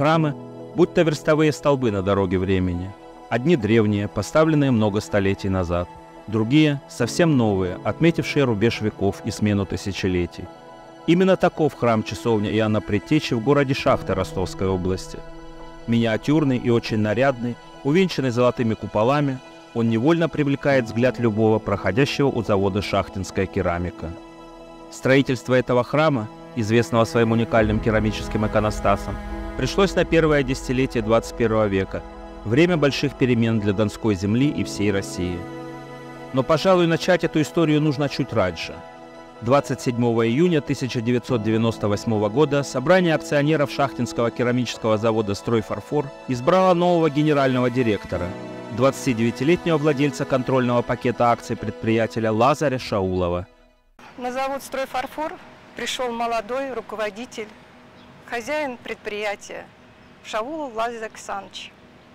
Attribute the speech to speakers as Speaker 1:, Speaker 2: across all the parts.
Speaker 1: храмы, будто верстовые столбы на дороге времени. Одни древние, поставленные много столетий назад, другие совсем новые, отметившие рубеж веков и смену тысячелетий. Именно таков храм-часовня Иоанна Предтечи в городе Шахты Ростовской области. Миниатюрный и очень нарядный, увенчанный золотыми куполами, он невольно привлекает взгляд любого, проходящего у завода «Шахтинская керамика». Строительство этого храма, известного своим уникальным керамическим иконостасом, пришлось на первое десятилетие 21 века, время больших перемен для Донской земли и всей России. Но, пожалуй, начать эту историю нужно чуть раньше. 27 июня 1998 года собрание акционеров Шахтинского керамического завода «Стройфарфор» избрало нового генерального директора, 29-летнего владельца контрольного пакета акций предприятия Лазаря Шаулова.
Speaker 2: На завод «Стройфарфор» пришел молодой руководитель, хозяин предприятия Шаулов Лазарь Александрович.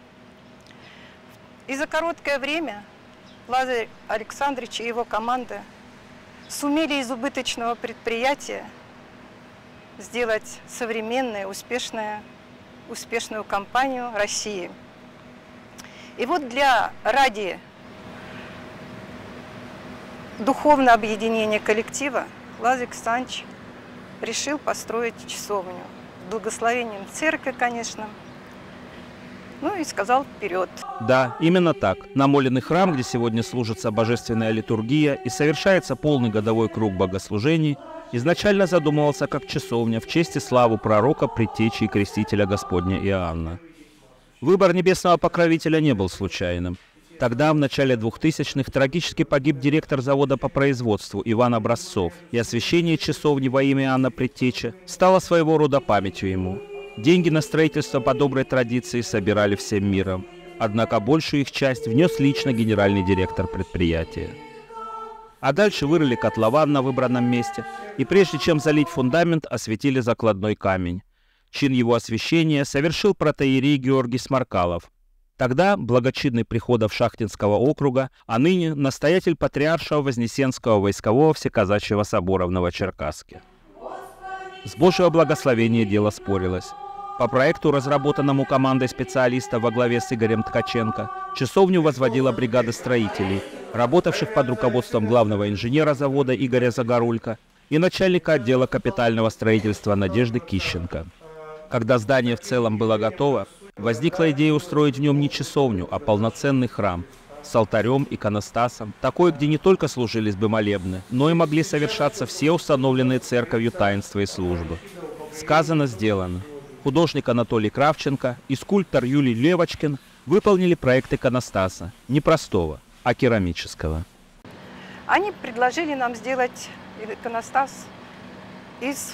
Speaker 2: И за короткое время Лазарь Александрович и его команда сумели из убыточного предприятия сделать современную, успешную компанию России. И вот ради духовного объединения коллектива Лазарь Александрович решил построить часовню. С благословением церкви, конечно. Ну и сказал вперед.
Speaker 1: Да, именно так. Намоленный храм, где сегодня служится божественная литургия и совершается полный годовой круг богослужений, изначально задумывался как часовня в честь и славу пророка, предтечи и крестителя Господня Иоанна. Выбор небесного покровителя не был случайным. Тогда, в начале 2000-х, трагически погиб директор завода по производству Иван Образцов, и освящение часовни во имя Иоанна Предтечи стало своего рода памятью ему. Деньги на строительство по доброй традиции собирали всем миром, однако большую их часть внес лично генеральный директор предприятия. А дальше вырыли котлован на выбранном месте, и прежде чем залить фундамент, осветили закладной камень. Чин его освящения совершил протоиерей Георгий Сморкалов, тогда благочинный приходов Шахтинского округа, а ныне настоятель патриаршего Вознесенского войскового всеказачьего собора в Новочеркасске. С Божьего благословения дело спорилось. По проекту, разработанному командой специалистов во главе с Игорем Ткаченко, часовню возводила бригада строителей, работавших под руководством главного инженера завода Игоря Загорулька и начальника отдела капитального строительства Надежды Кищенко. Когда здание в целом было готово, возникла идея устроить в нем не часовню, а полноценный храм с алтарем, иконостасом, такой, где не только служились бы молебны, но и могли совершаться все установленные церковью таинства и службы. Сказано, сделано. Художник Анатолий Кравченко и скульптор Юлий Левочкин выполнили проект иконостаса, не простого, а керамического.
Speaker 2: Они предложили нам сделать иконостас из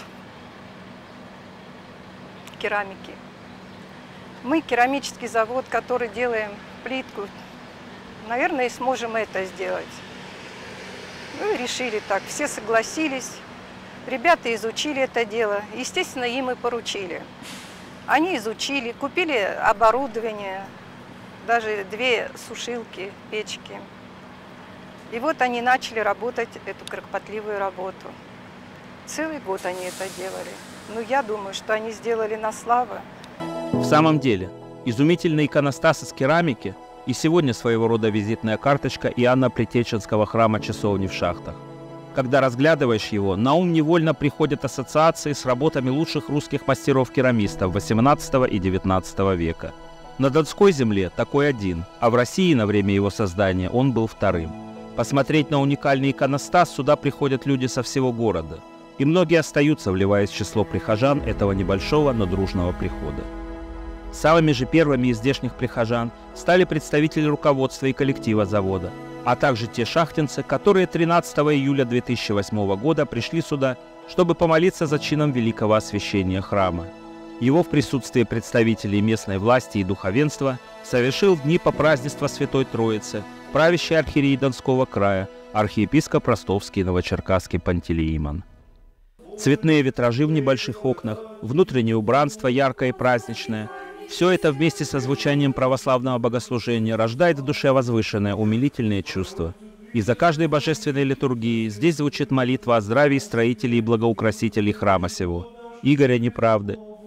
Speaker 2: керамики. Мы керамический завод, который делаем плитку, наверное, и сможем это сделать. Ну и решили так, все согласились, ребята изучили это дело, естественно, им и поручили. Они изучили, купили оборудование, даже 2 сушилки, печки. И вот они начали работать эту кропотливую работу. Целый год они это делали. Но я думаю, что они сделали на славу.
Speaker 1: В самом деле, изумительный иконостас из керамики и сегодня своего рода визитная карточка Иоанна Предтеченского храма-часовни в Шахтах. Когда разглядываешь его, на ум невольно приходят ассоциации с работами лучших русских мастеров-керамистов XVIII и XIX века. На Донской земле такой один, а в России на время его создания он был вторым. Посмотреть на уникальный иконостас сюда приходят люди со всего города, и многие остаются, вливаясь в число прихожан этого небольшого, но дружного прихода. Самыми же первыми из здешних прихожан стали представители руководства и коллектива завода, а также те шахтинцы, которые 13 июля 2008 года пришли сюда, чтобы помолиться за чином великого освящения храма. Его в присутствии представителей местной власти и духовенства совершил в дни по празднеству Святой Троицы правящий архиерей Донского края, архиепископ Ростовский и Новочеркасский Пантелеимон. Цветные витражи в небольших окнах, внутреннее убранство яркое и праздничное – все это вместе со звучанием православного богослужения рождает в душе возвышенное, умилительное чувство. И за каждой божественной литургией здесь звучит молитва о здравии строителей и благоукрасителей храма сего, Игоря Неправды,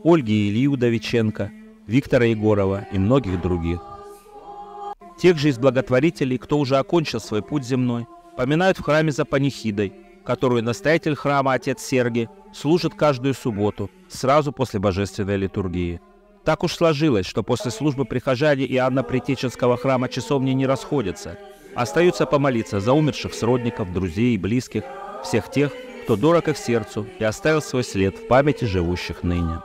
Speaker 1: Ольги и Илью Удовиченко, Виктора Егорова и многих других. Тех же из благотворителей, кто уже окончил свой путь земной, поминают в храме за панихидой, которую настоятель храма отец Сергий служит каждую субботу, сразу после божественной литургии. Так уж сложилось, что после службы прихожане Иоанна-Предтеченского храма часовни не расходятся, остаются помолиться за умерших сродников, друзей и близких, всех тех, кто дорог их сердцу и оставил свой след в памяти живущих ныне.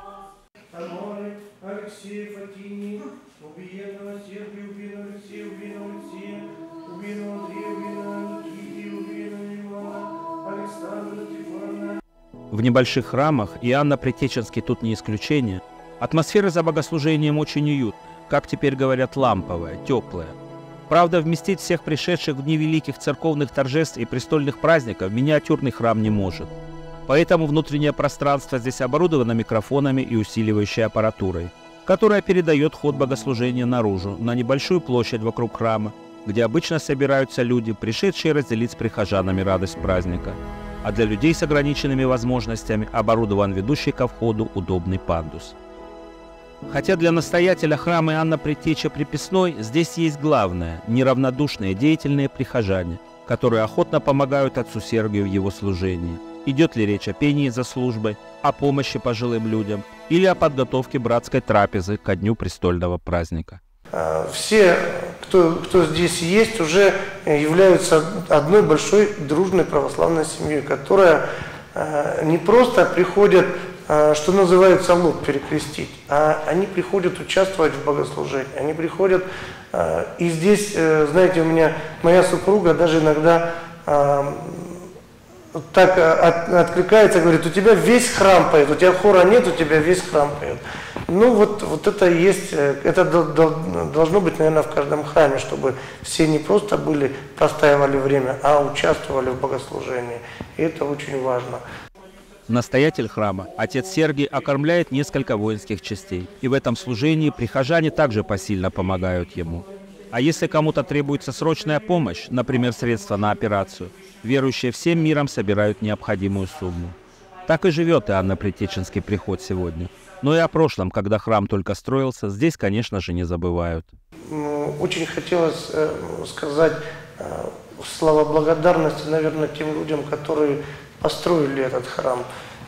Speaker 1: В небольших храмах, Иоанна-Предтеченский тут не исключение, атмосфера за богослужением очень уютная, как теперь говорят, ламповая, теплая. Правда, вместить всех пришедших в дни великих церковных торжеств и престольных праздников миниатюрный храм не может. Поэтому внутреннее пространство здесь оборудовано микрофонами и усиливающей аппаратурой, которая передает ход богослужения наружу, на небольшую площадь вокруг храма, где обычно собираются люди, пришедшие разделить с прихожанами радость праздника. А для людей с ограниченными возможностями оборудован ведущий ко входу удобный пандус. Хотя для настоятеля храма Иоанна Предтечи Приписной здесь есть главное – неравнодушные деятельные прихожане, которые охотно помогают отцу Сергию в его служении. Идет ли речь о пении за службой, о помощи пожилым людям или о подготовке братской трапезы ко дню престольного праздника.
Speaker 3: Все, кто здесь есть, уже являются одной большой дружной православной семьей, которая не просто приходят, что называется, лоб перекрестить, а они приходят участвовать в богослужении, они приходят, и здесь, знаете, у меня моя супруга даже иногда так откликается, говорит: у тебя весь храм поет, у тебя хора нет, у тебя весь храм поет. Ну вот это есть, это должно быть, наверное, в каждом храме, чтобы все не просто были, простаивали время, а участвовали в богослужении. И это очень важно.
Speaker 1: Настоятель храма, отец Сергий, окормляет несколько воинских частей, и в этом служении прихожане также посильно помогают ему. А если кому-то требуется срочная помощь, например, средства на операцию, верующие всем миром собирают необходимую сумму. Так и живет Иоанно-Предтеченский приход сегодня. Но и о прошлом, когда храм только строился, здесь, конечно же, не забывают.
Speaker 3: Очень хотелось сказать слова благодарности, наверное, тем людям, которые построили этот храм.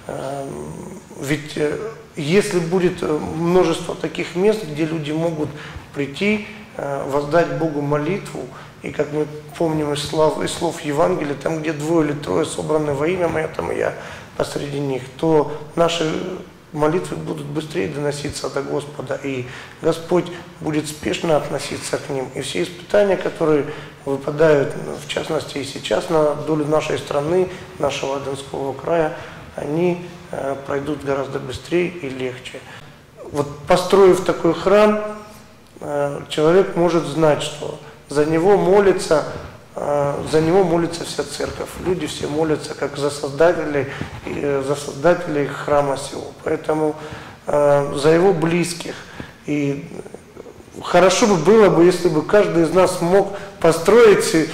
Speaker 3: Ведь если будет множество таких мест, где люди могут прийти, воздать Богу молитву, и как мы помним из слов Евангелия, там, где 2 или 3 собраны во имя Мое, там и я посреди них, то наши молитвы будут быстрее доноситься до Господа, и Господь будет спешно относиться к ним. И все испытания, которые выпадают, в частности и сейчас на долю нашей страны, нашего Донского края, они пройдут гораздо быстрее и легче. Вот построив такой храм, человек может знать, что за него молится вся церковь. Люди все молятся как за создателей храма сего. Поэтому за его близких. И хорошо бы было бы, если бы каждый из нас мог построить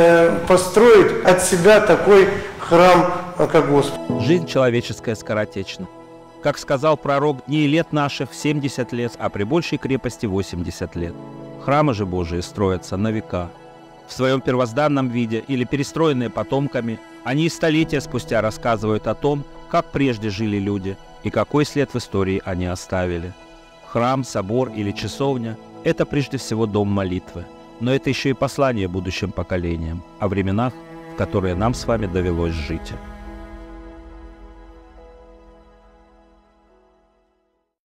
Speaker 3: от себя такой храм, как Господь.
Speaker 1: Жизнь человеческая скоротечна. Как сказал пророк, дней лет наших 70 лет, а при большей крепости 80 лет. Храмы же Божии строятся на века. В своем первозданном виде или перестроенные потомками, они и столетия спустя рассказывают о том, как прежде жили люди и какой след в истории они оставили. Храм, собор или часовня – это прежде всего дом молитвы, но это еще и послание будущим поколениям о временах, в которые нам с вами довелось жить.